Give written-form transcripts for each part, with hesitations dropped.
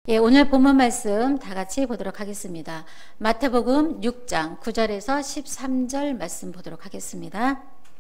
예, 오늘 본문 말씀 다 같이 보도록 하겠습니다. 마태복음 6장 9절에서 13절 말씀 보도록 하겠습니다.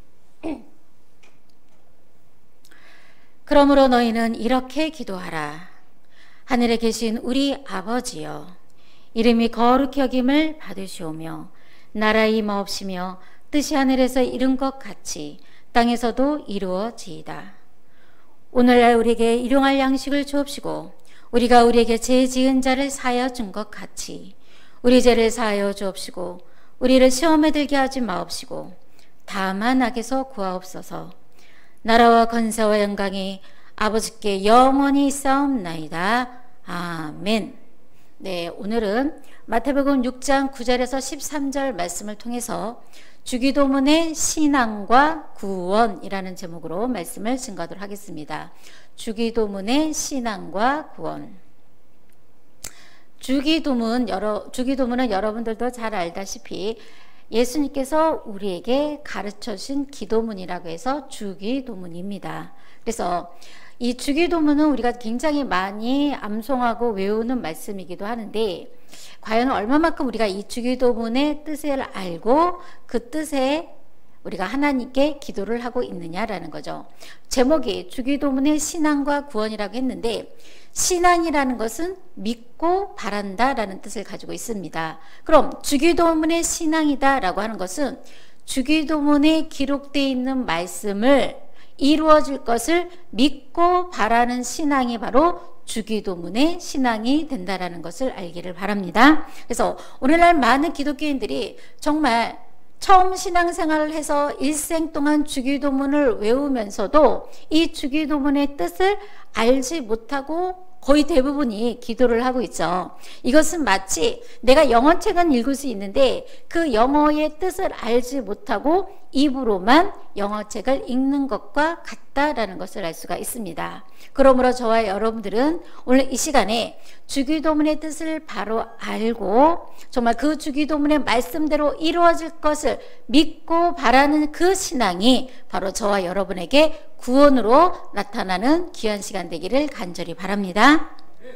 그러므로 너희는 이렇게 기도하라. 하늘에 계신 우리 아버지여, 이름이 거룩히 여김을 받으시오며 나라의 임하옵시며 뜻이 하늘에서 이룬 것 같이 땅에서도 이루어지이다. 오늘날 우리에게 일용할 양식을 주옵시고 우리가 우리에게 죄 지은 자를 사하여 준 것 같이 우리 죄를 사하여 주옵시고 우리를 시험에 들게 하지 마옵시고 다만 악에서 구하옵소서. 나라와 권세와 영광이 아버지께 영원히 있사옵나이다. 아멘. 네, 오늘은 마태복음 6장 9절에서 13절 말씀을 통해서 주기도문의 신앙과 구원이라는 제목으로 말씀을 증거하도록 하겠습니다. 주기도문의 신앙과 구원. 주기도문은 여러분들도 잘 알다시피 예수님께서 우리에게 가르쳐 주신 기도문이라고 해서 주기도문입니다. 그래서 이 주기도문은 우리가 굉장히 많이 암송하고 외우는 말씀이기도 하는데, 과연 얼마만큼 우리가 이 주기도문의 뜻을 알고 그 뜻에 우리가 하나님께 기도를 하고 있느냐라는 거죠. 제목이 주기도문의 신앙과 구원이라고 했는데, 신앙이라는 것은 믿고 바란다라는 뜻을 가지고 있습니다. 그럼 주기도문의 신앙이다라고 하는 것은 주기도문에 기록되어 있는 말씀을 이루어질 것을 믿고 바라는 신앙이 바로 주기도문의 신앙이 된다라는 것을 알기를 바랍니다. 그래서 오늘날 많은 기독교인들이 정말 처음 신앙생활을 해서 일생 동안 주기도문을 외우면서도 이 주기도문의 뜻을 알지 못하고 거의 대부분이 기도를 하고 있죠. 이것은 마치 내가 영어책은 읽을 수 있는데 그 영어의 뜻을 알지 못하고 입으로만 영어책을 읽는 것과 같다라는 것을 알 수가 있습니다. 그러므로 저와 여러분들은 오늘 이 시간에 주기도문의 뜻을 바로 알고 정말 그 주기도문의 말씀대로 이루어질 것을 믿고 바라는 그 신앙이 바로 저와 여러분에게 구원으로 나타나는 귀한 시간 되기를 간절히 바랍니다.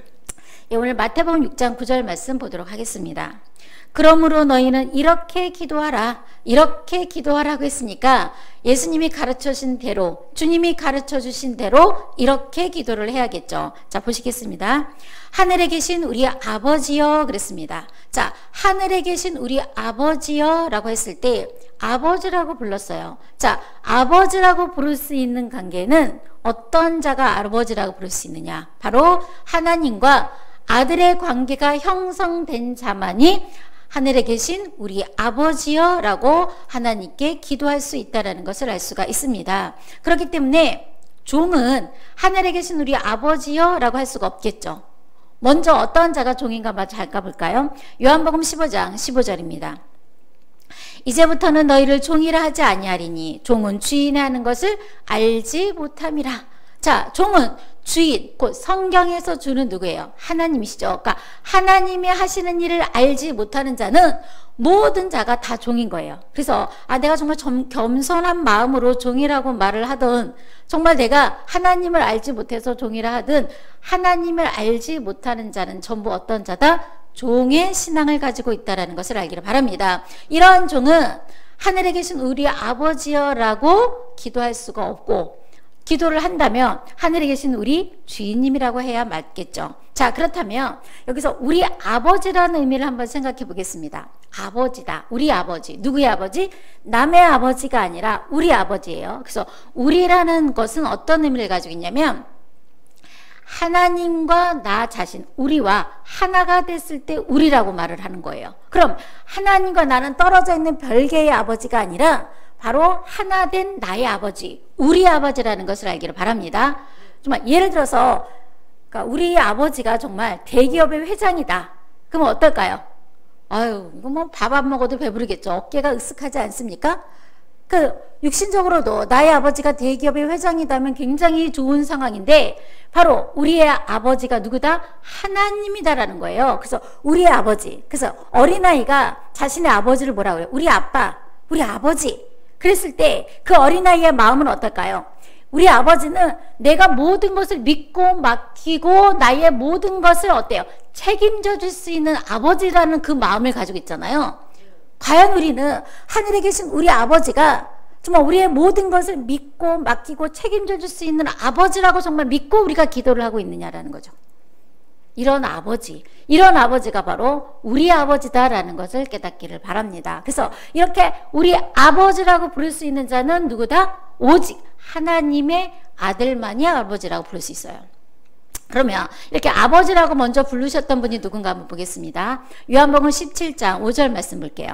예, 오늘 마태복음 6장 9절 말씀 보도록 하겠습니다. 그러므로 너희는 이렇게 기도하라. 이렇게 기도하라고 했으니까 예수님이 가르쳐 주신 대로, 주님이 가르쳐 주신 대로 이렇게 기도를 해야겠죠. 자, 보시겠습니다. 하늘에 계신 우리 아버지여 그랬습니다. 자, 하늘에 계신 우리 아버지여 라고 했을 때 아버지라고 불렀어요. 자, 아버지라고 부를 수 있는 관계는 어떤 자가 아버지라고 부를 수 있느냐? 바로 하나님과 아들의 관계가 형성된 자만이 하늘에 계신 우리 아버지여 라고 하나님께 기도할 수 있다는 것을 알 수가 있습니다. 그렇기 때문에 종은 하늘에 계신 우리 아버지여 라고 할 수가 없겠죠. 먼저 어떤 자가 종인가 잘 까볼까요? 요한복음 15장 15절입니다. 이제부터는 너희를 종이라 하지 아니하리니 종은 주인이 하는 것을 알지 못함이라. 자, 종은 주인, 곧 성경에서 주는 누구예요? 하나님이시죠. 그러니까 하나님이 하시는 일을 알지 못하는 자는 모든 자가 다 종인 거예요. 그래서 내가 정말 겸손한 마음으로 종이라고 말을 하든, 정말 내가 하나님을 알지 못해서 종이라 하든, 하나님을 알지 못하는 자는 전부 어떤 자다? 종의 신앙을 가지고 있다는 것을 알기를 바랍니다. 이러한 종은 하늘에 계신 우리 아버지여라고 기도할 수가 없고, 기도를 한다면 하늘에 계신 우리 주인님이라고 해야 맞겠죠. 자, 그렇다면 여기서 우리 아버지라는 의미를 한번 생각해 보겠습니다. 아버지다. 우리 아버지. 누구의 아버지? 남의 아버지가 아니라 우리 아버지예요. 그래서 우리라는 것은 어떤 의미를 가지고 있냐면 하나님과 나 자신, 우리와 하나가 됐을 때 우리라고 말을 하는 거예요. 그럼 하나님과 나는 떨어져 있는 별개의 아버지가 아니라 바로 하나 된 나의 아버지, 우리 아버지라는 것을 알기를 바랍니다. 정말 예를 들어서 그러니까 우리 아버지가 정말 대기업의 회장이다. 그러면 어떨까요? 아유, 이거 뭐 밥 안 먹어도 배부르겠죠. 어깨가 으쓱하지 않습니까? 그 육신적으로도 나의 아버지가 대기업의 회장이다면 굉장히 좋은 상황인데 바로 우리의 아버지가 누구다? 하나님이다라는 거예요. 그래서 우리의 아버지. 그래서 어린아이가 자신의 아버지를 뭐라고 해요? 우리 아빠, 우리 아버지. 그랬을 때 그 어린아이의 마음은 어떨까요? 우리 아버지는 내가 모든 것을 믿고 맡기고 나의 모든 것을 어때요? 책임져 줄 수 있는 아버지라는 그 마음을 가지고 있잖아요. 과연 우리는 하늘에 계신 우리 아버지가 정말 우리의 모든 것을 믿고 맡기고 책임져 줄 수 있는 아버지라고 정말 믿고 우리가 기도를 하고 있느냐라는 거죠. 이런 아버지가 바로 우리 아버지다라는 것을 깨닫기를 바랍니다. 그래서 이렇게 우리 아버지라고 부를 수 있는 자는 누구다? 오직 하나님의 아들만이 아버지라고 부를 수 있어요. 그러면 이렇게 아버지라고 먼저 부르셨던 분이 누군가 한번 보겠습니다. 요한복음 17장 5절 말씀 볼게요.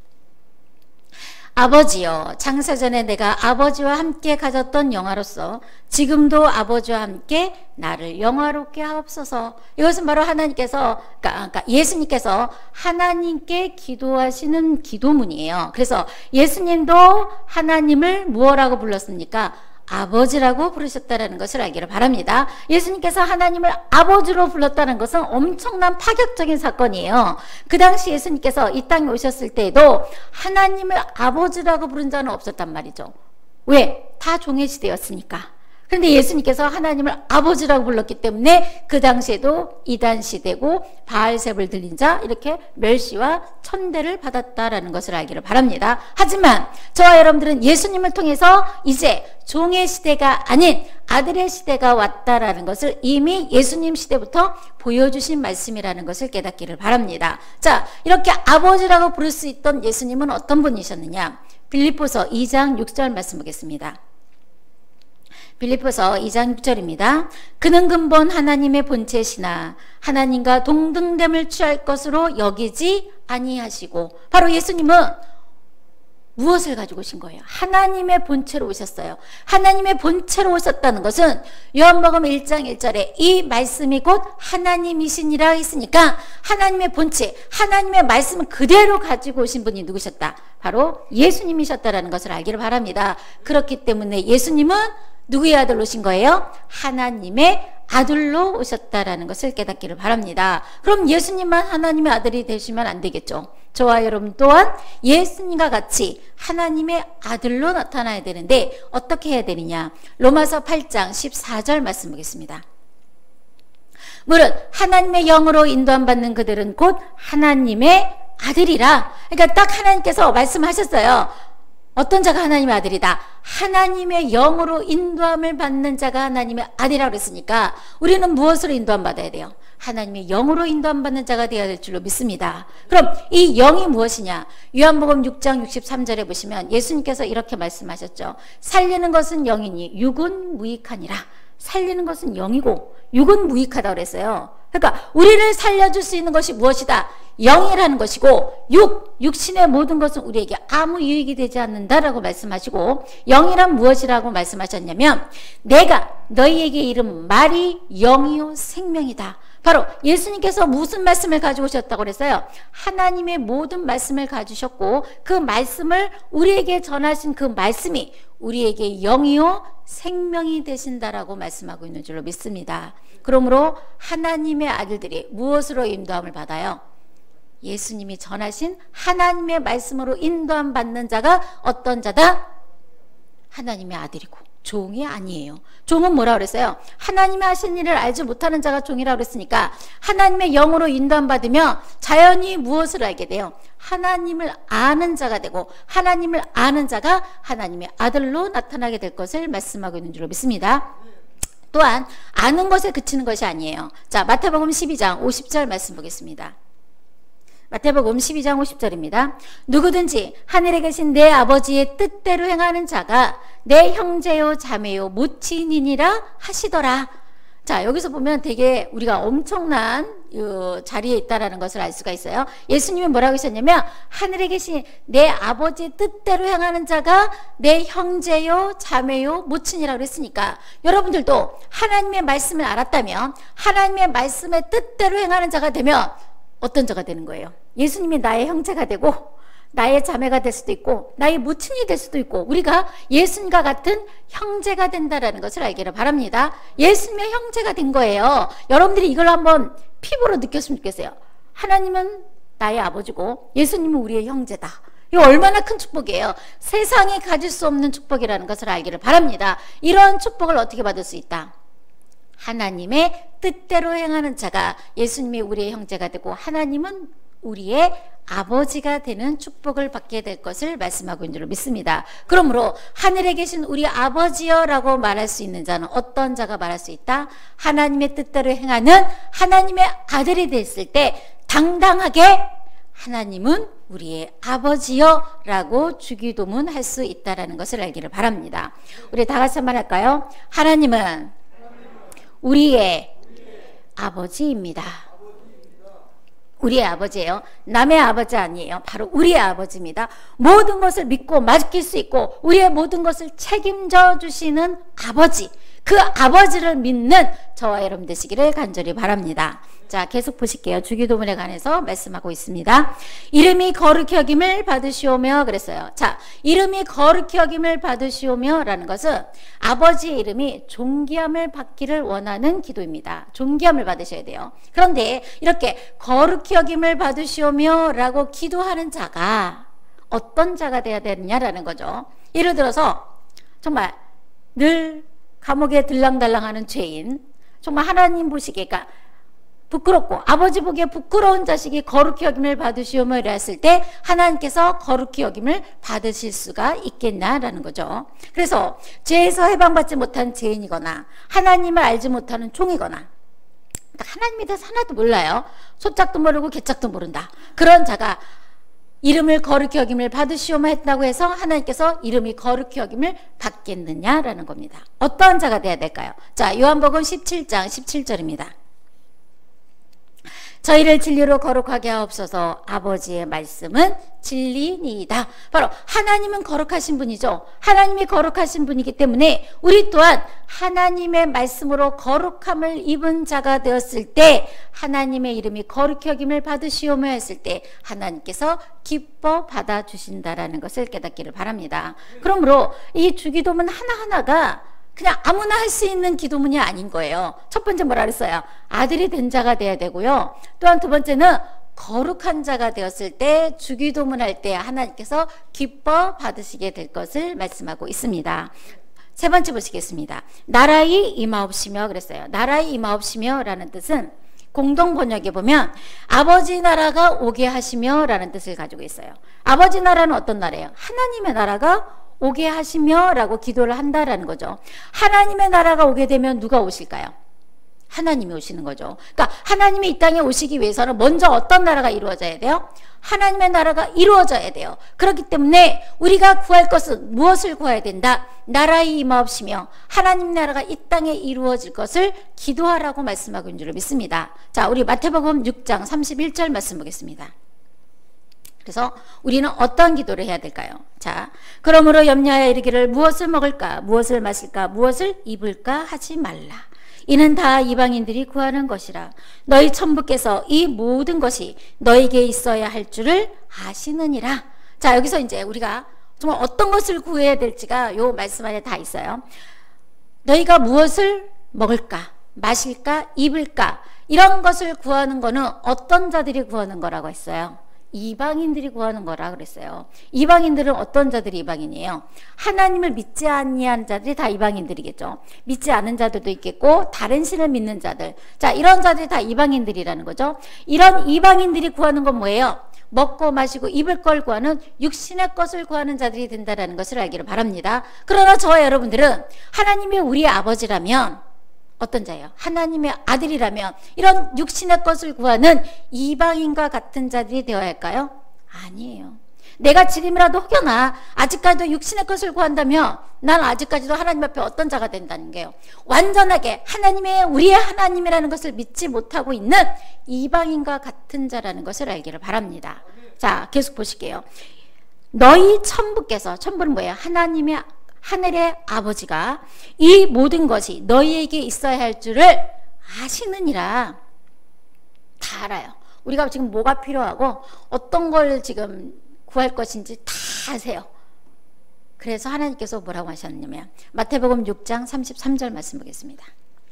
아버지여, 창세전에 내가 아버지와 함께 가졌던 영화로서 지금도 아버지와 함께 나를 영화롭게 하옵소서. 이것은 바로 하나님께서, 그러니까 예수님께서 하나님께 기도하시는 기도문이에요. 그래서 예수님도 하나님을 무엇라고 불렀습니까? 아버지라고 부르셨다는 것을 알기를 바랍니다. 예수님께서 하나님을 아버지로 불렀다는 것은 엄청난 파격적인 사건이에요. 그 당시 예수님께서 이 땅에 오셨을 때에도 하나님을 아버지라고 부른 자는 없었단 말이죠. 왜? 다 종의 시대였으니까. 그런데 예수님께서 하나님을 아버지라고 불렀기 때문에 그 당시에도 이단 시대고 바알셉을 들린 자 이렇게 멸시와 천대를 받았다라는 것을 알기를 바랍니다. 하지만 저와 여러분들은 예수님을 통해서 이제 종의 시대가 아닌 아들의 시대가 왔다라는 것을 이미 예수님 시대부터 보여주신 말씀이라는 것을 깨닫기를 바랍니다. 자, 이렇게 아버지라고 부를 수 있던 예수님은 어떤 분이셨느냐? 빌립보서 2장 6절 말씀 보겠습니다. 빌립보서 2장 6절입니다. 그는 근본 하나님의 본체시나 하나님과 동등됨을 취할 것으로 여기지 아니하시고, 바로 예수님은 무엇을 가지고 오신 거예요? 하나님의 본체로 오셨어요. 하나님의 본체로 오셨다는 것은 요한복음 1장 1절에 이 말씀이 곧 하나님이시니라 했으니까 하나님의 본체, 하나님의 말씀을 그대로 가지고 오신 분이 누구셨다? 바로 예수님이셨다라는 것을 알기를 바랍니다. 그렇기 때문에 예수님은 누구의 아들로 오신 거예요? 하나님의 아들로 오셨다라는 것을 깨닫기를 바랍니다. 그럼 예수님만 하나님의 아들이 되시면 안 되겠죠. 저와 여러분 또한 예수님과 같이 하나님의 아들로 나타나야 되는데 어떻게 해야 되느냐? 로마서 8장 14절 말씀 보겠습니다. 무릇 하나님의 영으로 인도함 받는 그들은 곧 하나님의 아들이라. 그러니까 딱 하나님께서 말씀하셨어요. 어떤 자가 하나님의 아들이다? 하나님의 영으로 인도함을 받는 자가 하나님의 아들이라고 했으니까 우리는 무엇으로 인도함 받아야 돼요? 하나님의 영으로 인도함 받는 자가 되어야 될 줄로 믿습니다. 그럼 이 영이 무엇이냐? 요한복음 6장 63절에 보시면 예수님께서 이렇게 말씀하셨죠. 살리는 것은 영이니 육은 무익하니라. 살리는 것은 영이고 육은 무익하다고 그랬어요. 그러니까 우리를 살려줄 수 있는 것이 무엇이다? 영이라는 것이고 육신의 모든 것은 우리에게 아무 유익이 되지 않는다라고 말씀하시고, 영이란 무엇이라고 말씀하셨냐면 내가 너희에게 이른 말이 영이요 생명이다. 바로 예수님께서 무슨 말씀을 가지고 오셨다고 그랬어요? 하나님의 모든 말씀을 가지셨고 그 말씀을 우리에게 전하신 그 말씀이 우리에게 영이요 생명이 되신다라고 말씀하고 있는 줄로 믿습니다. 그러므로 하나님의 아들들이 무엇으로 인도함을 받아요? 예수님이 전하신 하나님의 말씀으로 인도함 받는 자가 어떤 자다? 하나님의 아들이고 종이 아니에요. 종은 뭐라고 그랬어요? 하나님의 하신 일을 알지 못하는 자가 종이라고 그랬으니까 하나님의 영으로 인도함 받으면 자연히 무엇을 알게 돼요? 하나님을 아는 자가 되고 하나님을 아는 자가 하나님의 아들로 나타나게 될 것을 말씀하고 있는 줄로 믿습니다. 또한 아는 것에 그치는 것이 아니에요. 자, 마태복음 12장 50절 말씀 보겠습니다. 마태복음 12장 50절입니다. 누구든지 하늘에 계신 내 아버지의 뜻대로 행하는 자가 내 형제요 자매요 모친이니라 하시더라. 자, 여기서 보면 되게 우리가 엄청난 자리에 있다라는 것을 알 수가 있어요. 예수님이 뭐라고 하셨냐면 하늘에 계신 내 아버지의 뜻대로 행하는 자가 내 형제요 자매요 모친이라고 했으니까 여러분들도 하나님의 말씀을 알았다면 하나님의 말씀의 뜻대로 행하는 자가 되면 어떤 자가 되는 거예요? 예수님이 나의 형제가 되고 나의 자매가 될 수도 있고 나의 모친이 될 수도 있고 우리가 예수님과 같은 형제가 된다라는 것을 알기를 바랍니다. 예수님의 형제가 된 거예요. 여러분들이 이걸 한번 피부로 느꼈으면 좋겠어요. 하나님은 나의 아버지고 예수님은 우리의 형제다. 이거 얼마나 큰 축복이에요. 세상이 가질 수 없는 축복이라는 것을 알기를 바랍니다. 이런 축복을 어떻게 받을 수 있다? 하나님의 뜻대로 행하는 자가 예수님이 우리의 형제가 되고 하나님은 우리의 아버지가 되는 축복을 받게 될 것을 말씀하고 있는 줄 믿습니다. 그러므로 하늘에 계신 우리 아버지여 라고 말할 수 있는 자는 어떤 자가 말할 수 있다? 하나님의 뜻대로 행하는 하나님의 아들이 됐을 때 당당하게 하나님은 우리의 아버지여 라고 주기도문 할 수 있다는 것을 알기를 바랍니다. 우리 다 같이 한번 할까요? 하나님은 우리의 아버지입니다. 우리의 아버지예요. 남의 아버지 아니에요. 바로 우리의 아버지입니다. 모든 것을 믿고 맡길 수 있고 우리의 모든 것을 책임져 주시는 아버지, 그 아버지를 믿는 저와 여러분 되시기를 간절히 바랍니다. 자, 계속 보실게요. 주기도문에 관해서 말씀하고 있습니다. 이름이 거룩히 여김을 받으시오며 그랬어요. 자, 이름이 거룩히 여김을 받으시오며 라는 것은 아버지의 이름이 존귀함을 받기를 원하는 기도입니다. 존귀함을 받으셔야 돼요. 그런데 이렇게 거룩히 여김을 받으시오며 라고 기도하는 자가 어떤 자가 돼야 되느냐라는 거죠. 예를 들어서 정말 늘 감옥에 들랑달랑하는 죄인, 정말 하나님 보시기에 그러니까 부끄럽고 아버지 보기에 부끄러운 자식이 거룩히 여김을 받으시오며 이랬을 때 하나님께서 거룩히 여김을 받으실 수가 있겠냐라는 거죠. 그래서 죄에서 해방받지 못한 죄인이거나 하나님을 알지 못하는 종이거나 하나님에 대해서 하나도 몰라요. 소짝도 모르고 개짝도 모른다. 그런 자가 이름을 거룩히 여김을 받으시오며 했다고 해서 하나님께서 이름이 거룩히 여김을 받겠느냐라는 겁니다. 어떠한 자가 돼야 될까요? 자, 요한복음 17장 17절입니다. 저희를 진리로 거룩하게 하옵소서. 아버지의 말씀은 진리니이다. 바로 하나님은 거룩하신 분이죠. 하나님이 거룩하신 분이기 때문에 우리 또한 하나님의 말씀으로 거룩함을 입은 자가 되었을 때 하나님의 이름이 거룩히 여김을 받으시오며 했을 때 하나님께서 기뻐 받아주신다라는 것을 깨닫기를 바랍니다. 그러므로 이 주기도문 하나하나가 그냥 아무나 할 수 있는 기도문이 아닌 거예요. 첫 번째 뭐라 그랬어요? 아들이 된 자가 돼야 되고요. 또한 두 번째는 거룩한 자가 되었을 때 주기도문 할 때 하나님께서 기뻐 받으시게 될 것을 말씀하고 있습니다. 세 번째 보시겠습니다. 나라의 임하옵시며 그랬어요. 나라의 임하옵시며 라는 뜻은 공동 번역에 보면 아버지 나라가 오게 하시며 라는 뜻을 가지고 있어요. 아버지 나라는 어떤 나라예요? 하나님의 나라가 오게 하시며 라고 기도를 한다라는 거죠. 하나님의 나라가 오게 되면 누가 오실까요? 하나님이 오시는 거죠. 그러니까 하나님이 이 땅에 오시기 위해서는 먼저 어떤 나라가 이루어져야 돼요? 하나님의 나라가 이루어져야 돼요. 그렇기 때문에 우리가 구할 것은 무엇을 구해야 된다? 나라의 임하옵시며 하나님 나라가 이 땅에 이루어질 것을 기도하라고 말씀하고 있는 줄 믿습니다. 자, 우리 마태복음 6장 31절 말씀 보겠습니다. 그래서 우리는 어떤 기도를 해야 될까요? 자, 그러므로 염려하여 이르기를 무엇을 먹을까, 무엇을 마실까, 무엇을 입을까 하지 말라. 이는 다 이방인들이 구하는 것이라. 너희 천부께서 이 모든 것이 너에게 있어야 할 줄을 아시느니라. 자, 여기서 이제 우리가 정말 어떤 것을 구해야 될지가 요 말씀 안에 다 있어요. 너희가 무엇을 먹을까, 마실까, 입을까 이런 것을 구하는 거는 어떤 자들이 구하는 거라고 했어요? 이방인들이 구하는 거라 그랬어요. 이방인들은 어떤 자들이 이방인이에요? 하나님을 믿지 아니한 자들이 다 이방인들이겠죠. 믿지 않은 자들도 있겠고 다른 신을 믿는 자들, 자, 이런 자들이 다 이방인들이라는 거죠. 이런 이방인들이 구하는 건 뭐예요? 먹고 마시고 입을 걸 구하는 육신의 것을 구하는 자들이 된다는 것을 알기를 바랍니다. 그러나 저와 여러분들은 하나님이 우리의 아버지라면 어떤 자예요? 하나님의 아들이라면 이런 육신의 것을 구하는 이방인과 같은 자들이 되어야 할까요? 아니에요. 내가 지금이라도 혹여나 아직까지도 육신의 것을 구한다면 난 아직까지도 하나님 앞에 어떤 자가 된다는 게요. 완전하게 하나님의 우리의 하나님이라는 것을 믿지 못하고 있는 이방인과 같은 자라는 것을 알기를 바랍니다. 자, 계속 보실게요. 너희 천부께서, 천부는 뭐예요? 하나님의 하늘의 아버지가 이 모든 것이 너희에게 있어야 할 줄을 아시느니라. 다 알아요. 우리가 지금 뭐가 필요하고 어떤 걸 지금 구할 것인지 다 아세요. 그래서 하나님께서 뭐라고 하셨냐면 마태복음 6장 33절 말씀 보겠습니다.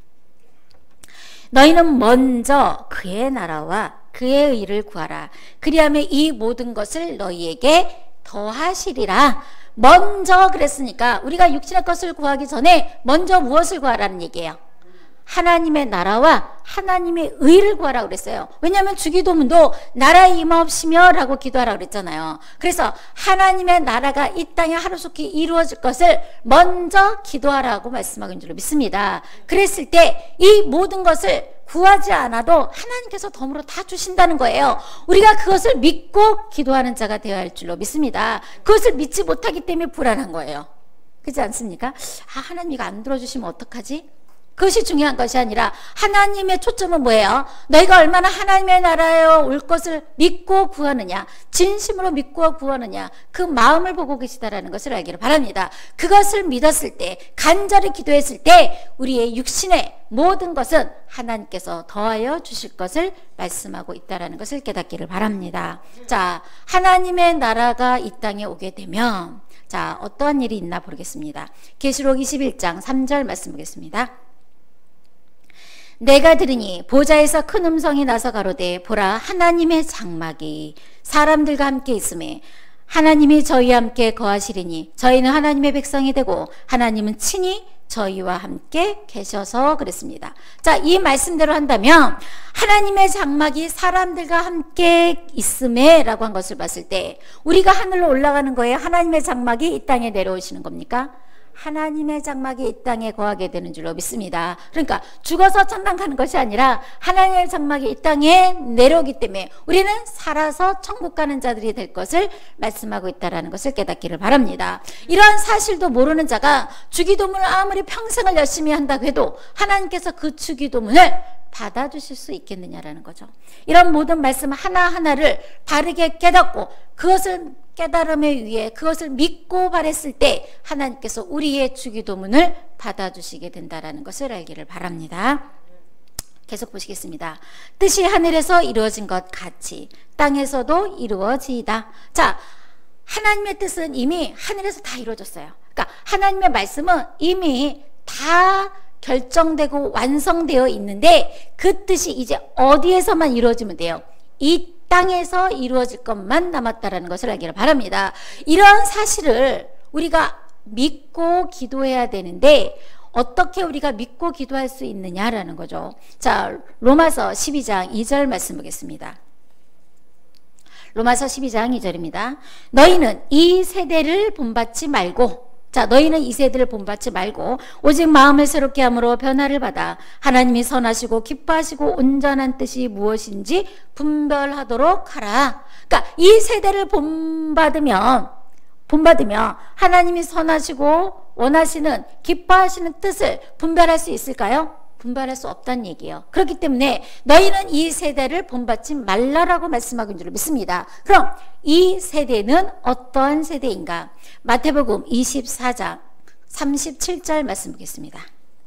너희는 먼저 그의 나라와 그의 의를 구하라. 그리하면 이 모든 것을 너희에게 더하시리라. 먼저 그랬으니까 우리가 육신의 것을 구하기 전에 먼저 무엇을 구하라는 얘기예요? 하나님의 나라와 하나님의 의를 구하라고 그랬어요. 왜냐하면 주기도문도 나라의 임하옵시며 라고 기도하라고 그랬잖아요. 그래서 하나님의 나라가 이 땅에 하루속히 이루어질 것을 먼저 기도하라고 말씀하는 줄로 믿습니다. 그랬을 때 이 모든 것을 구하지 않아도 하나님께서 덤으로 다 주신다는 거예요. 우리가 그것을 믿고 기도하는 자가 되어야 할 줄로 믿습니다. 그것을 믿지 못하기 때문에 불안한 거예요. 그렇지 않습니까? 하나님 이거 안 들어주시면 어떡하지? 그것이 중요한 것이 아니라 하나님의 초점은 뭐예요? 너희가 얼마나 하나님의 나라에 올 것을 믿고 구하느냐, 진심으로 믿고 구하느냐, 그 마음을 보고 계시다라는 것을 알기를 바랍니다. 그것을 믿었을 때, 간절히 기도했을 때 우리의 육신의 모든 것은 하나님께서 더하여 주실 것을 말씀하고 있다라는 것을 깨닫기를 바랍니다. 자, 하나님의 나라가 이 땅에 오게 되면 자, 어떠한 일이 있나 보겠습니다. 계시록 21장 3절 말씀 보겠습니다. 내가 들으니 보좌에서 큰 음성이 나서 가로되 보라 하나님의 장막이 사람들과 함께 있음에 하나님이 저희와 함께 거하시리니 저희는 하나님의 백성이 되고 하나님은 친히 저희와 함께 계셔서 그랬습니다. 자, 이 말씀대로 한다면 하나님의 장막이 사람들과 함께 있음에 라고 한 것을 봤을 때 우리가 하늘로 올라가는 거예요? 하나님의 장막이 이 땅에 내려오시는 겁니까? 하나님의 장막이 이 땅에 거하게 되는 줄로 믿습니다. 그러니까 죽어서 천당 가는 것이 아니라 하나님의 장막이 이 땅에 내려오기 때문에 우리는 살아서 천국 가는 자들이 될 것을 말씀하고 있다는 것을 깨닫기를 바랍니다. 이러한 사실도 모르는 자가 주기도문을 아무리 평생을 열심히 한다고 해도 하나님께서 그 주기도문을 받아주실 수 있겠느냐라는 거죠. 이런 모든 말씀 하나하나를 바르게 깨닫고 그것을 깨달음에 의해 그것을 믿고 바랬을 때 하나님께서 우리의 주기도문을 받아주시게 된다는 것을 알기를 바랍니다. 계속 보시겠습니다. 뜻이 하늘에서 이루어진 것 같이 땅에서도 이루어지이다. 자, 하나님의 뜻은 이미 하늘에서 다 이루어졌어요. 그러니까 하나님의 말씀은 이미 다 결정되고 완성되어 있는데 그 뜻이 이제 어디에서만 이루어지면 돼요? 이 땅에서 이루어질 것만 남았다라는 것을 알기를 바랍니다. 이런 사실을 우리가 믿고 기도해야 되는데 어떻게 우리가 믿고 기도할 수 있느냐라는 거죠. 자, 로마서 12장 2절 말씀 보겠습니다. 로마서 12장 2절입니다. 너희는 이 세대를 본받지 말고 자, 너희는 이 세대를 본받지 말고 오직 마음을 새롭게 함으로 변화를 받아 하나님이 선하시고 기뻐하시고 온전한 뜻이 무엇인지 분별하도록 하라. 그러니까 이 세대를 본받으면 하나님이 선하시고 원하시는 기뻐하시는 뜻을 분별할 수 있을까요? 분별할 수 없다는 얘기예요. 그렇기 때문에 너희는 이 세대를 본받지 말라라고 말씀하고 있는 줄 믿습니다. 그럼 이 세대는 어떠한 세대인가? 마태복음 24장 37절 말씀 보겠습니다.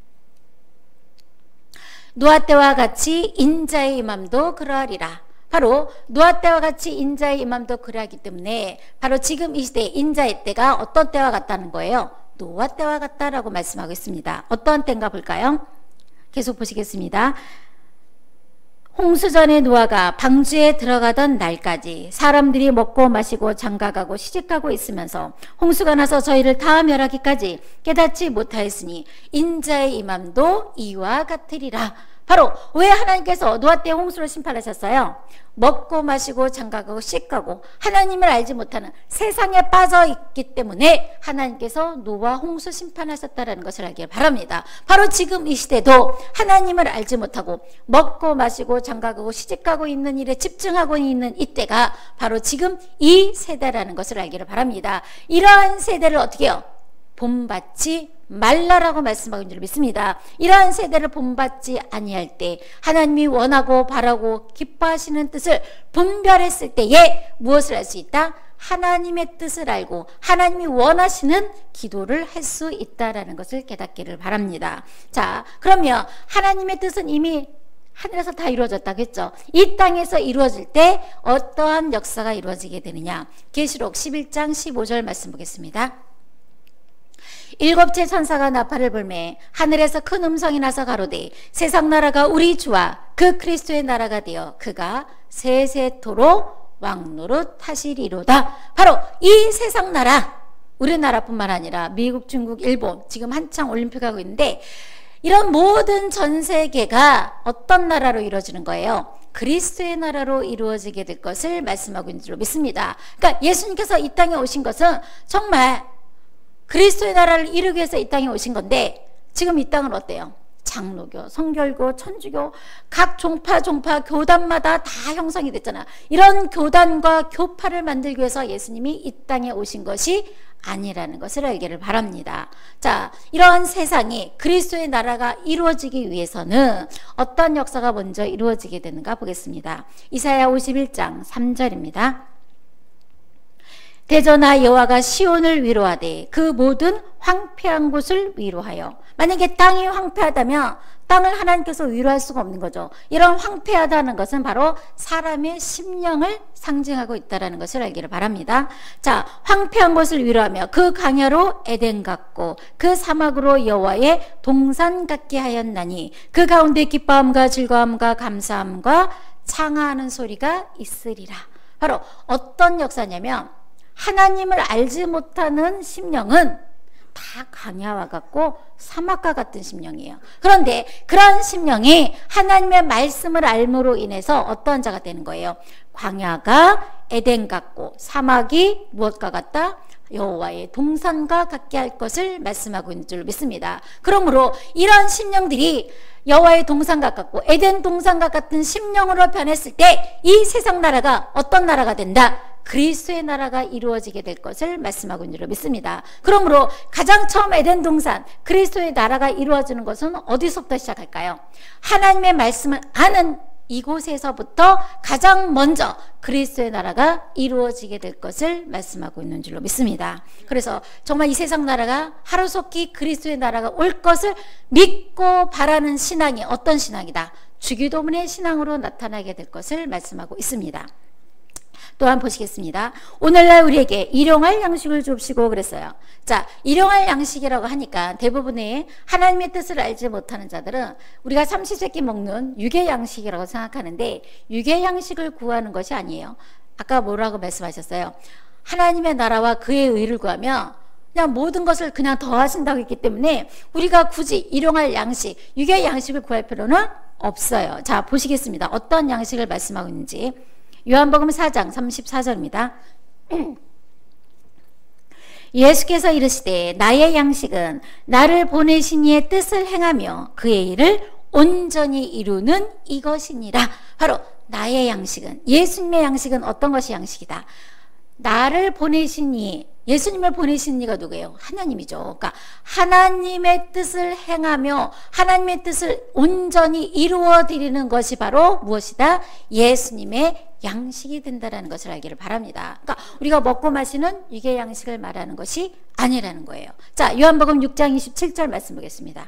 노아 때와 같이 인자의 임함도 그러하리라. 바로 노아 때와 같이 인자의 임함도 그러하기 때문에 바로 지금 이 시대 인자의 때가 어떤 때와 같다는 거예요? 노아 때와 같다라고 말씀하고 있습니다. 어떠한 때인가 볼까요? 계속 보시겠습니다. 홍수전에 노아가 방주에 들어가던 날까지 사람들이 먹고 마시고 장가가고 시집가고 있으면서 홍수가 나서 저희를 다 멸하기까지 깨닫지 못하였으니 인자의 임함도 이와 같으리라. 바로 왜 하나님께서 노아 때 홍수를 심판하셨어요? 먹고 마시고 장가가고 씻가고 하나님을 알지 못하는 세상에 빠져 있기 때문에 하나님께서 노아 홍수 심판하셨다는 것을 알길 바랍니다. 바로 지금 이 시대도 하나님을 알지 못하고 먹고 마시고 장가가고 시집가고 있는 일에 집중하고 있는 이때가 바로 지금 이 세대라는 것을 알기를 바랍니다. 이러한 세대를 어떻게 해요? 본받지 말라라고 말씀하고 있는 줄 믿습니다. 이러한 세대를 본받지 아니할 때 하나님이 원하고 바라고 기뻐하시는 뜻을 분별했을 때에 무엇을 할 수 있다? 하나님의 뜻을 알고 하나님이 원하시는 기도를 할 수 있다라는 것을 깨닫기를 바랍니다. 자, 그러면 하나님의 뜻은 이미 하늘에서 다 이루어졌다고 했죠. 이 땅에서 이루어질 때 어떠한 역사가 이루어지게 되느냐? 계시록 11장 15절 말씀 보겠습니다. 일곱째 천사가 나팔을 불매 하늘에서 큰 음성이 나서 가로되 세상 나라가 우리 주와 그 그리스도의 나라가 되어 그가 세세토록 왕노릇 하시리로다. 바로 이 세상 나라, 우리나라뿐만 아니라 미국, 중국, 일본 지금 한창 올림픽 하고 있는데 이런 모든 전 세계가 어떤 나라로 이루어지는 거예요? 그리스도의 나라로 이루어지게 될 것을 말씀하고 있는 줄 믿습니다. 그러니까 예수님께서 이 땅에 오신 것은 정말 그리스도의 나라를 이루기 위해서 이 땅에 오신 건데 지금 이 땅은 어때요? 장로교, 성결교, 천주교 각 종파 교단마다 다 형성이 됐잖아. 이런 교단과 교파를 만들기 위해서 예수님이 이 땅에 오신 것이 아니라는 것을 알기를 바랍니다. 자, 이러한 세상이 그리스도의 나라가 이루어지기 위해서는 어떤 역사가 먼저 이루어지게 되는가 보겠습니다. 이사야 51장 3절입니다. 대저나 여호와가 시온을 위로하되 그 모든 황폐한 곳을 위로하여. 만약에 땅이 황폐하다면 땅을 하나님께서 위로할 수가 없는 거죠. 이런 황폐하다는 것은 바로 사람의 심령을 상징하고 있다는 것을 알기를 바랍니다. 자, 황폐한 곳을 위로하며 그 강야로 에덴 같고 그 사막으로 여호와의 동산 같게 하였나니 그 가운데 기뻐함과 즐거움과 감사함과 창하하는 소리가 있으리라. 바로 어떤 역사냐면 하나님을 알지 못하는 심령은 다 강야와 같고 사막과 같은 심령이에요. 그런데 그런 심령이 하나님의 말씀을 알므로 인해서 어떠한 자가 되는 거예요? 광야가 에덴 같고 사막이 무엇과 같다? 여호와의 동산과 같게 할 것을 말씀하고 있는 줄 믿습니다. 그러므로 이런 심령들이 여호와의 동산과 같고 에덴 동산과 같은 심령으로 변했을 때 이 세상 나라가 어떤 나라가 된다? 그리스도의 나라가 이루어지게 될 것을 말씀하고 있는 줄 믿습니다. 그러므로 가장 처음 에덴 동산 그리스도의 나라가 이루어지는 것은 어디서부터 시작할까요? 하나님의 말씀을 아는 이곳에서부터 가장 먼저 그리스도의 나라가 이루어지게 될 것을 말씀하고 있는 줄로 믿습니다. 그래서 정말 이 세상 나라가 하루속히 그리스도의 나라가 올 것을 믿고 바라는 신앙이 어떤 신앙이다? 주기도문의 신앙으로 나타나게 될 것을 말씀하고 있습니다. 또한 보시겠습니다. 오늘날 우리에게 일용할 양식을 줍시고 그랬어요. 자, 일용할 양식이라고 하니까 대부분의 하나님의 뜻을 알지 못하는 자들은 우리가 삼시세끼 먹는 육의 양식이라고 생각하는데 육의 양식을 구하는 것이 아니에요. 아까 뭐라고 말씀하셨어요? 하나님의 나라와 그의 의를 구하면 그냥 모든 것을 그냥 더하신다고 했기 때문에 우리가 굳이 일용할 양식, 육의 양식을 구할 필요는 없어요. 자, 보시겠습니다. 어떤 양식을 말씀하고 있는지. 요한복음 4장 34절입니다. 예수께서 이르시되 나의 양식은 나를 보내신 이의 뜻을 행하며 그의 일을 온전히 이루는 이것이니라. 바로 나의 양식은, 예수님의 양식은 어떤 것이 양식이다? 나를 보내신 이, 예수님을 보내신 이가 누구예요? 하나님이죠. 그러니까 하나님의 뜻을 행하며 하나님의 뜻을 온전히 이루어 드리는 것이 바로 무엇이다? 예수님의 양식이 된다는 것을 알기를 바랍니다. 그러니까 우리가 먹고 마시는 육의 양식을 말하는 것이 아니라는 거예요. 자, 요한복음 6장 27절 말씀 보겠습니다.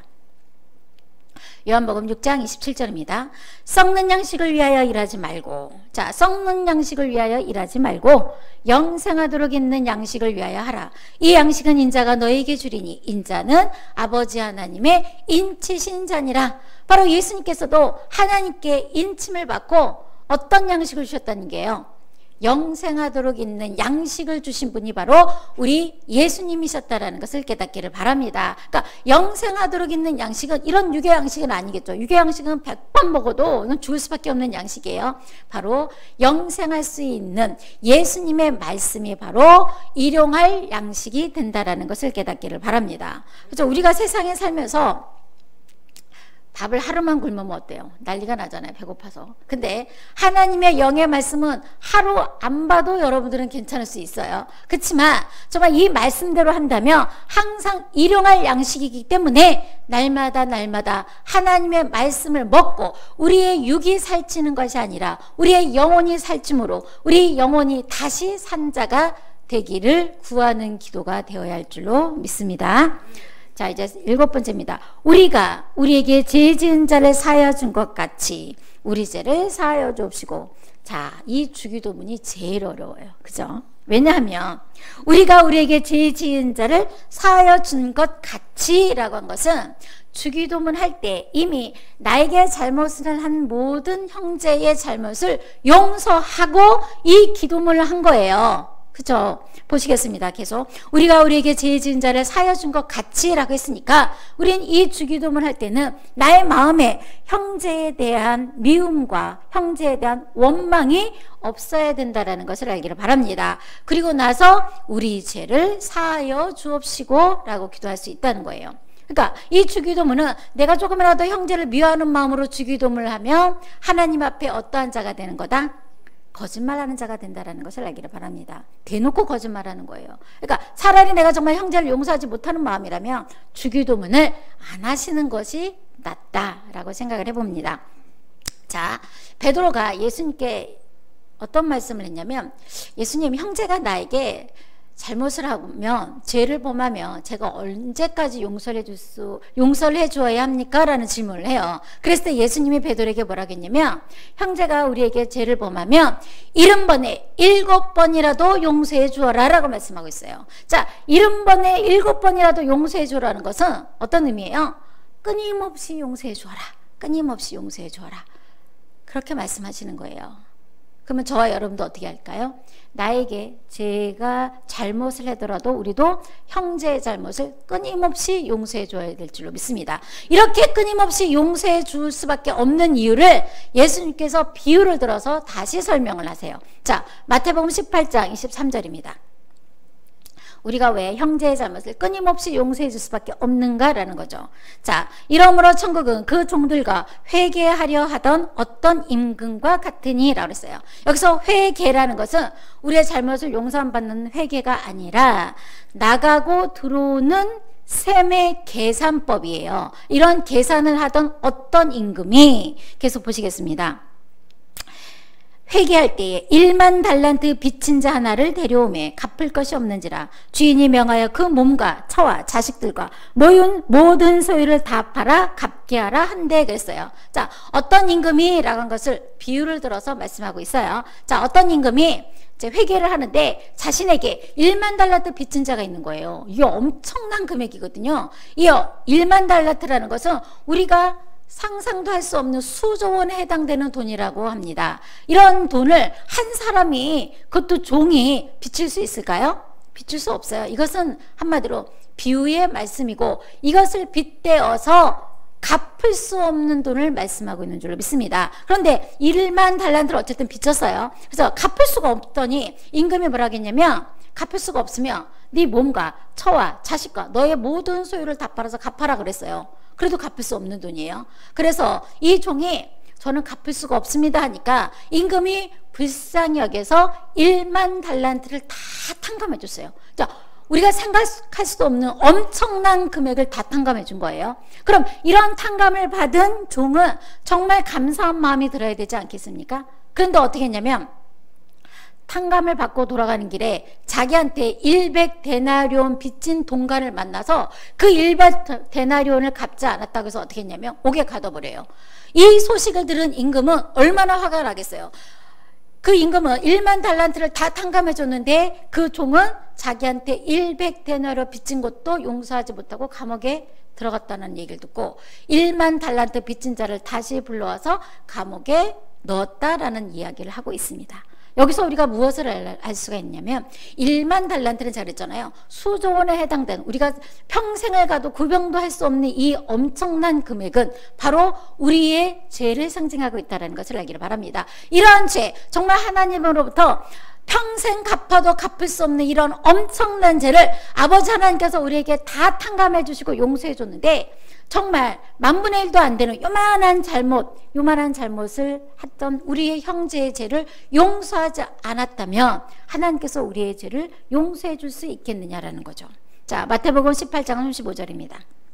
요한복음 6장 27절입니다. 썩는 양식을 위하여 일하지 말고, 자, 썩는 양식을 위하여 일하지 말고 영생하도록 있는 양식을 위하여 하라. 이 양식은 인자가 너에게 주리니 인자는 아버지 하나님의 인치신 자니라. 바로 예수님께서도 하나님께 인침을 받고 어떤 양식을 주셨다는 게요? 영생하도록 있는 양식을 주신 분이 바로 우리 예수님이셨다라는 것을 깨닫기를 바랍니다. 그러니까 영생하도록 있는 양식은 이런 육의 양식은 아니겠죠. 육의 양식은 100번 먹어도 죽을 수밖에 없는 양식이에요. 바로 영생할 수 있는 예수님의 말씀이 바로 일용할 양식이 된다라는 것을 깨닫기를 바랍니다. 그렇죠? 우리가 세상에 살면서 밥을 하루만 굶으면 어때요? 난리가 나잖아요. 배고파서. 근데 하나님의 영의 말씀은 하루 안 봐도 여러분들은 괜찮을 수 있어요. 그렇지만 정말 이 말씀대로 한다면 항상 일용할 양식이기 때문에 날마다 하나님의 말씀을 먹고 우리의 육이 살찌는 것이 아니라 우리의 영혼이 살찜으로 우리 영혼이 다시 산 자가 되기를 구하는 기도가 되어야 할 줄로 믿습니다. 자, 이제 7번째입니다. 우리가 우리에게 죄 지은 자를 사하여 준 것 같이 우리 죄를 사하여 주옵시고. 자, 이 주기도문이 제일 어려워요. 그죠? 왜냐하면 우리가 우리에게 죄 지은 자를 사하여 준 것 같이 라고 한 것은 주기도문 할 때 이미 나에게 잘못을 한 모든 형제의 잘못을 용서하고 이 기도문을 한 거예요. 그죠? 보시겠습니다. 계속 우리가 우리에게 죄 지은 자를 사하여 준 것 같이 라고 했으니까 우린 이 주기도문 할 때는 나의 마음에 형제에 대한 미움과 형제에 대한 원망이 없어야 된다라는 것을 알기를 바랍니다. 그리고 나서 우리 죄를 사하여 주옵시고 라고 기도할 수 있다는 거예요. 그러니까 이 주기도문은 내가 조금이라도 형제를 미워하는 마음으로 주기도문을 하면 하나님 앞에 어떠한 자가 되는 거다? 거짓말하는 자가 된다는 것을 알기를 바랍니다. 대놓고 거짓말하는 거예요. 그러니까 차라리 내가 정말 형제를 용서하지 못하는 마음이라면 주기도문을 안 하시는 것이 낫다라고 생각을 해봅니다. 자, 베드로가 예수님께 어떤 말씀을 했냐면, 예수님, 형제가 나에게 잘못을 하면, 죄를 범하면 제가 언제까지 용서를 해주어야 합니까? 라는 질문을 해요. 그랬을 때 예수님이 베드로에게 뭐라고 했냐면, 형제가 우리에게 죄를 범하면 70번에 7번이라도 용서해 주어라 라고 말씀하고 있어요. 자, 70번에 7번이라도 용서해 주라는 것은 어떤 의미예요? 끊임없이 용서해 주어라. 끊임없이 용서해 주어라. 그렇게 말씀하시는 거예요. 그러면 저와 여러분도 어떻게 할까요? 나에게 제가 잘못을 하더라도 우리도 형제의 잘못을 끊임없이 용서해 줘야 될 줄로 믿습니다. 이렇게 끊임없이 용서해 줄 수밖에 없는 이유를 예수님께서 비유를 들어서 다시 설명을 하세요. 자, 마태복음 18장 23절입니다. 우리가 왜 형제의 잘못을 끊임없이 용서해 줄 수밖에 없는가라는 거죠. 자, 이러므로 천국은 그 종들과 회개하려 하던 어떤 임금과 같으니 라고 했어요. 여기서 회개라는 것은 우리의 잘못을 용서받는 회개가 아니라 나가고 들어오는 셈의 계산법이에요. 이런 계산을 하던 어떤 임금이, 계속 보시겠습니다. 회개할 때에 1만 달란트 빚진 자 하나를 데려오매 갚을 것이 없는지라 주인이 명하여 그 몸과 처와 자식들과 모든 소유를 다 팔아 갚게 하라 한대 그랬어요. 자, 어떤 임금이 라고 한 것을 비유를 들어서 말씀하고 있어요. 자, 어떤 임금이 이제 회개를 하는데 자신에게 1만 달란트 빚진 자가 있는 거예요. 이게 엄청난 금액이거든요. 이 1만 달란트라는 것은 우리가 상상도 할 수 없는 수조 원에 해당되는 돈이라고 합니다. 이런 돈을 한 사람이, 그것도 종이 빚을 수 있을까요? 빚을 수 없어요. 이것은 한마디로 비유의 말씀이고 이것을 빗대어서 갚을 수 없는 돈을 말씀하고 있는 줄로 믿습니다. 그런데 1만 달란트를 어쨌든 빚졌어요. 그래서 갚을 수가 없더니 임금이 뭐라고 했냐면, 갚을 수가 없으면 네 몸과 처와 자식과 너의 모든 소유를 다 팔아서 갚아라 그랬어요. 그래도 갚을 수 없는 돈이에요. 그래서 이 종이 저는 갚을 수가 없습니다 하니까 임금이 불쌍히 여겨서 1만 달란트를 다 탕감해 줬어요. 자, 우리가 생각할 수도 없는 엄청난 금액을 다 탕감해 준 거예요. 그럼 이런 탕감을 받은 종은 정말 감사한 마음이 들어야 되지 않겠습니까? 그런데 어떻게 했냐면, 탕감을 받고 돌아가는 길에 자기한테 100데나리온 빚진 동관을 만나서 그 100데나리온을 갚지 않았다고 해서 어떻게 했냐면 옥에 가둬버려요. 이 소식을 들은 임금은 얼마나 화가 나겠어요. 그 임금은 1만 달란트를 다 탕감해 줬는데 그 종은 자기한테 100데나리온 빚진 것도 용서하지 못하고 감옥에 들어갔다는 얘기를 듣고 1만 달란트 빚진 자를 다시 불러와서 감옥에 넣었다라는 이야기를 하고 있습니다. 여기서 우리가 무엇을 알 수가 있냐면 1만 달란트는 잘했잖아요. 수조 원에 해당되는, 우리가 평생을 가도 구경도 할 수 없는 이 엄청난 금액은 바로 우리의 죄를 상징하고 있다는 것을 알기를 바랍니다. 이러한 죄, 정말 하나님으로부터 평생 갚아도 갚을 수 없는 이런 엄청난 죄를 아버지 하나님께서 우리에게 다 탕감해 주시고 용서해 줬는데, 정말 만분의 1도 안 되는 요만한 잘못을 했던 우리의 형제의 죄를 용서하지 않았다면 하나님께서 우리의 죄를 용서해 줄 수 있겠느냐라는 거죠. 자, 마태복음 18장 35절입니다.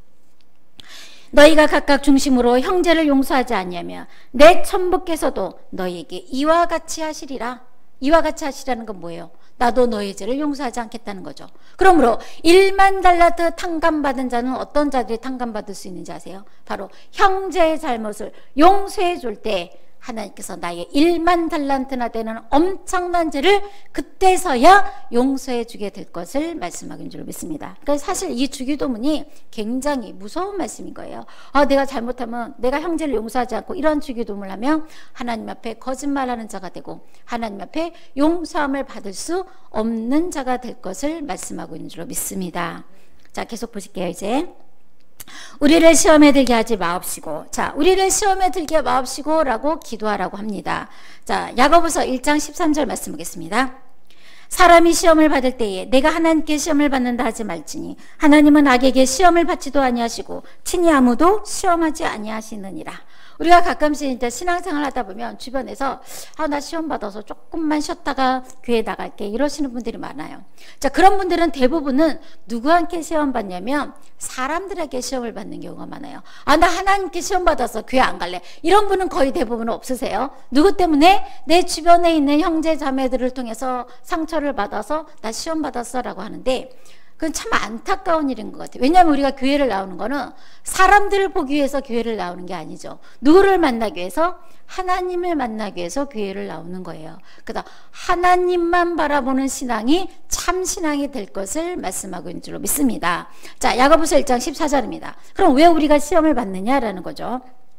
너희가 각각 중심으로 형제를 용서하지 아니하면 내 천부께서도 너희에게 이와 같이 하시리라. 이와 같이 하시라는 건 뭐예요? 나도 너의 죄를 용서하지 않겠다는 거죠. 그러므로 1만 달란트 탕감받은 자는 어떤 자들이 탕감받을 수 있는지 아세요? 바로 형제의 잘못을 용서해 줄 때 하나님께서 나의 1만 달란트나 되는 엄청난 죄를 그때서야 용서해 주게 될 것을 말씀하는 줄 믿습니다. 그러니까 사실 이 주기도문이 굉장히 무서운 말씀인 거예요. 내가 잘못하면 내가 형제를 용서하지 않고 이런 주기도문을 하면 하나님 앞에 거짓말하는 자가 되고 하나님 앞에 용서함을 받을 수 없는 자가 될 것을 말씀하고 있는 줄 믿습니다. 자, 계속 보실게요. 이제 우리를 시험에 들게 하지 마옵시고, 자, 우리를 시험에 들게 마옵시고 라고 기도하라고 합니다. 자, 야고보서 1장 13절 말씀 보겠습니다. 사람이 시험을 받을 때에 내가 하나님께 시험을 받는다 하지 말지니 하나님은 악에게 시험을 받지도 아니하시고 친히 아무도 시험하지 아니하시느니라. 우리가 가끔씩 이제 신앙생활 하다 보면 주변에서 나 시험 받아서 조금만 쉬었다가 교회 나갈게 이러시는 분들이 많아요. 자, 그런 분들은 대부분은 누구한테 시험 받냐면 사람들에게 시험을 받는 경우가 많아요. 나 하나님께 시험 받아서 교회 안 갈래. 이런 분은 거의 대부분 없으세요. 누구 때문에? 내 주변에 있는 형제 자매들을 통해서 상처를 받아서 나 시험 받았어 라고 하는데, 그건 참 안타까운 일인 것 같아요. 왜냐하면 우리가 교회를 나오는 거는 사람들을 보기 위해서 교회를 나오는 게 아니죠. 누구를 만나기 위해서? 하나님을 만나기 위해서 교회를 나오는 거예요. 그래서 하나님만 바라보는 신앙이 참 신앙이 될 것을 말씀하고 있는 줄로 믿습니다. 자, 야고보서 1장 14절입니다. 그럼 왜 우리가 시험을 받느냐라는 거죠.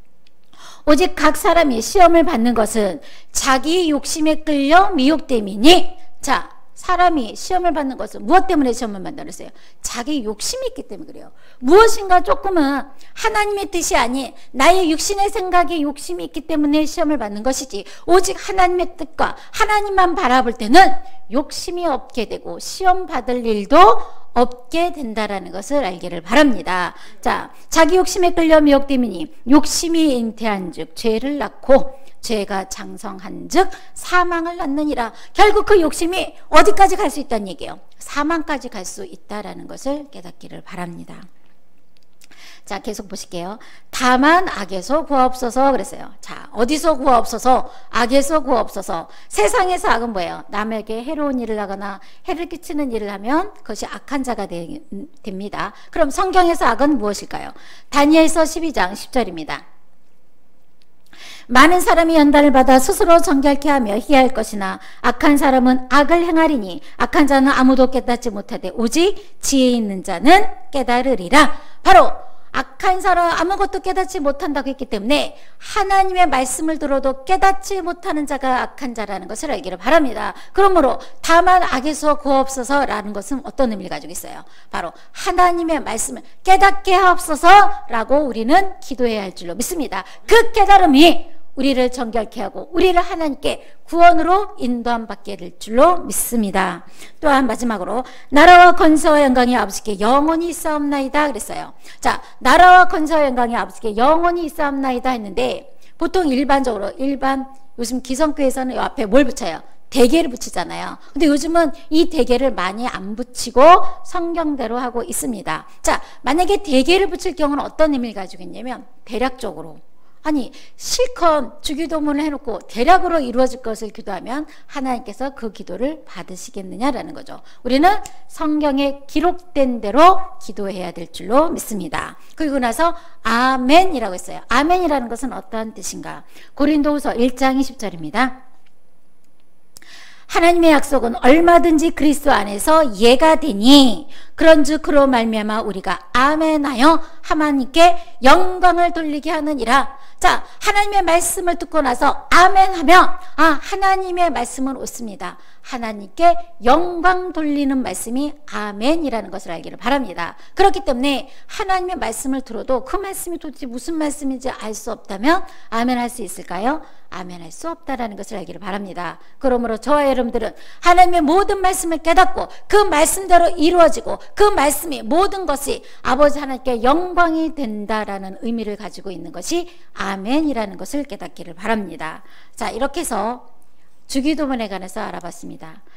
오직 각 사람이 시험을 받는 것은 자기 욕심에 끌려 미혹됨이니, 자, 사람이 시험을 받는 것은 무엇 때문에 시험을 받는다 그랬어요? 자기 욕심이 있기 때문에 그래요. 무엇인가 조금은 하나님의 뜻이 아닌 나의 육신의 생각에 욕심이 있기 때문에 시험을 받는 것이지, 오직 하나님의 뜻과 하나님만 바라볼 때는 욕심이 없게 되고 시험 받을 일도 없게 된다라는 것을 알기를 바랍니다. 자, 자기 욕심에 끌려 미혹됨이니 욕심이 잉태한 즉 죄를 낳고 죄가 장성한 즉 사망을 낳느니라. 결국 그 욕심이 어디까지 갈 수 있다는 얘기예요? 사망까지 갈 수 있다라는 것을 깨닫기를 바랍니다. 자, 계속 보실게요. 다만 악에서 구하옵소서 그랬어요. 자, 어디서 구하옵소서? 악에서 구하옵소서. 세상에서 악은 뭐예요? 남에게 해로운 일을 하거나 해를 끼치는 일을 하면 그것이 악한 자가 됩니다. 그럼 성경에서 악은 무엇일까요? 다니엘서 12장 10절입니다. 많은 사람이 연단을 받아 스스로 정결케 하며 희할 것이나 악한 사람은 악을 행하리니 악한 자는 아무도 깨닫지 못하되 오직 지혜 있는 자는 깨달으리라. 바로 악한 사람 아무것도 깨닫지 못한다고 했기 때문에 하나님의 말씀을 들어도 깨닫지 못하는 자가 악한 자라는 것을 알기를 바랍니다. 그러므로 다만 악에서 구하옵소서 라는 것은 어떤 의미를 가지고 있어요? 바로 하나님의 말씀을 깨닫게 하옵소서 라고 우리는 기도해야 할 줄로 믿습니다. 그 깨달음이 우리를 정결케 하고 우리를 하나님께 구원으로 인도함 받게 될 줄로 믿습니다. 또한 마지막으로 나라와 권세와 영광이 아버지께 영원히 있사옵나이다 그랬어요. 자, 나라와 권세와 영광이 아버지께 영원히 있사옵나이다 했는데, 보통 일반적으로 요즘 기성교회에서는 이 앞에 뭘 붙여요? 대개를 붙이잖아요. 근데 요즘은 이 대개를 많이 안 붙이고 성경대로 하고 있습니다. 자, 만약에 대개를 붙일 경우는 어떤 의미를 가지고 있냐면, 대략적으로, 아니 실컷 주기도문을 해놓고 대략으로 이루어질 것을 기도하면 하나님께서 그 기도를 받으시겠느냐라는 거죠. 우리는 성경에 기록된 대로 기도해야 될 줄로 믿습니다. 그리고 나서 아멘이라고 했어요. 아멘이라는 것은 어떠한 뜻인가? 고린도후서 1장 20절입니다. 하나님의 약속은 얼마든지 그리스도 안에서 예가 되니 그런즉 그로 말미암아 우리가 아멘하여 하나님께 영광을 돌리게 하느니라. 자, 하나님의 말씀을 듣고 나서 아멘하면 하나님의 말씀은 옳습니다. 하나님께 영광 돌리는 말씀이 아멘이라는 것을 알기를 바랍니다. 그렇기 때문에 하나님의 말씀을 들어도 그 말씀이 도대체 무슨 말씀인지 알 수 없다면 아멘할 수 있을까요? 아멘할 수 없다라는 것을 알기를 바랍니다. 그러므로 저와 여러분들은 하나님의 모든 말씀을 깨닫고 그 말씀대로 이루어지고 그 말씀이 모든 것이 아버지 하나님께 영광이 된다라는 의미를 가지고 있는 것이 아멘이라는 것을 깨닫기를 바랍니다. 자, 이렇게 해서 주기도문에 관해서 알아봤습니다.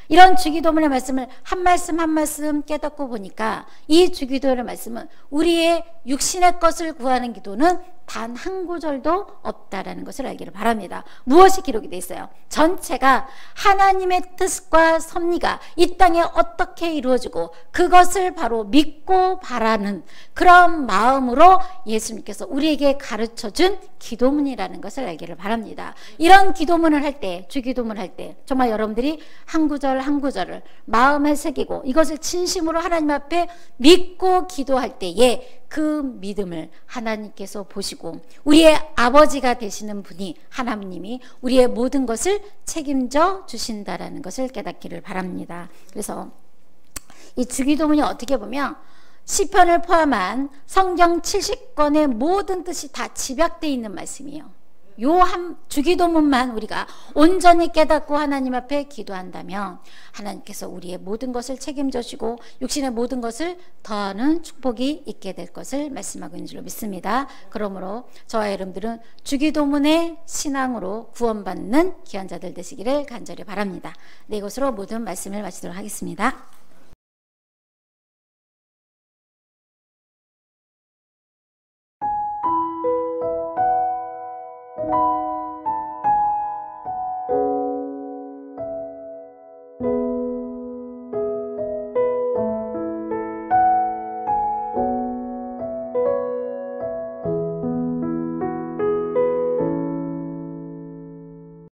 이런 주기도문의 말씀을 한 말씀 한 말씀 깨닫고 보니까 이 주기도문의 말씀은 우리의 육신의 것을 구하는 기도는 단 한 구절도 없다라는 것을 알기를 바랍니다. 무엇이 기록이 되어 있어요? 전체가 하나님의 뜻과 섭리가 이 땅에 어떻게 이루어지고 그것을 바로 믿고 바라는 그런 마음으로 예수님께서 우리에게 가르쳐준 기도문이라는 것을 알기를 바랍니다. 이런 기도문을 할 때, 주기도문을 할 때 정말 여러분들이 한 구절 한 구절을 마음에 새기고 이것을 진심으로 하나님 앞에 믿고 기도할 때에 그 믿음을 하나님께서 보시고 우리의 아버지가 되시는 분이 하나님이 우리의 모든 것을 책임져 주신다라는 것을 깨닫기를 바랍니다. 그래서 이 주기도문이 어떻게 보면 시편을 포함한 성경 70권의 모든 뜻이 다 집약되어 있는 말씀이에요. 요 한 주기도문만 우리가 온전히 깨닫고 하나님 앞에 기도한다면 하나님께서 우리의 모든 것을 책임져 주시고 육신의 모든 것을 더하는 축복이 있게 될 것을 말씀하고 있는 줄로 믿습니다. 그러므로 저와 여러분들은 주기도문의 신앙으로 구원받는 귀한 자들 되시기를 간절히 바랍니다. 네, 이것으로 모든 말씀을 마치도록 하겠습니다.